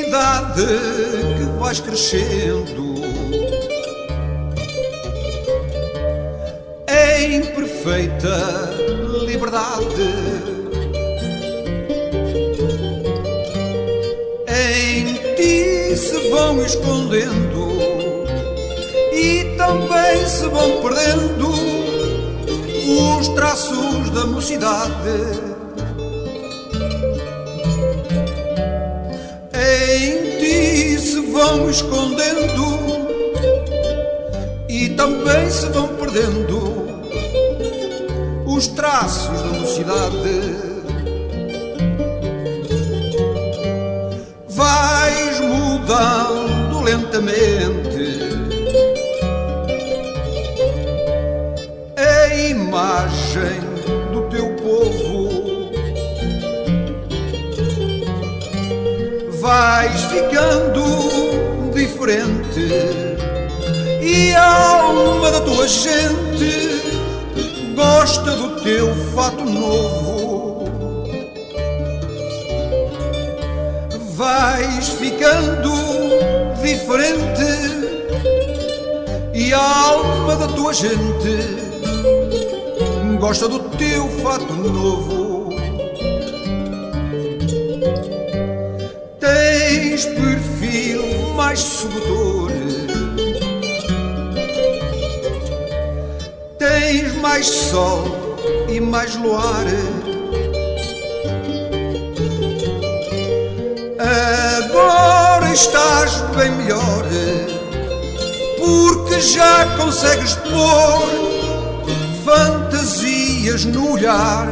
cidade que vais crescendo em perfeita liberdade, em ti se vão escondendo e também se vão perdendo os traços da mocidade. Em ti se vão escondendo e também se vão perdendo os traços da mocidade. Vais mudando lentamente a imagem do teu povo. Vais ficando diferente e a alma da tua gente gosta do teu fato novo. Vais ficando diferente e a alma da tua gente gosta do teu fato novo. Tens perfil mais sedutor, tens mais sol e mais luar. Agora estás bem melhor, porque já consegues pôr fantasias no olhar.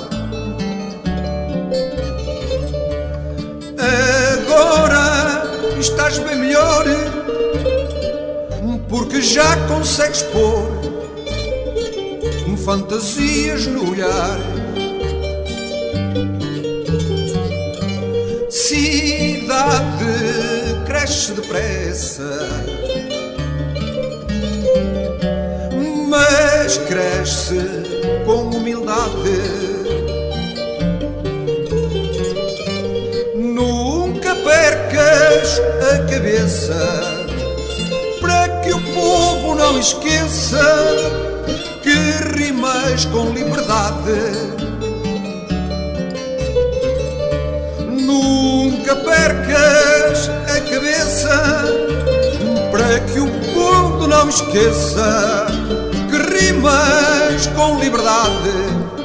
Agora estás bem melhor, porque já consegues pôr fantasias no olhar. Cidade cresce depressa, mas cresce com humildade. Nunca percas a cabeça, para que o povo não esqueça que rimas com liberdade. Nunca percas a cabeça, para que o povo não esqueça que rimas com liberdade.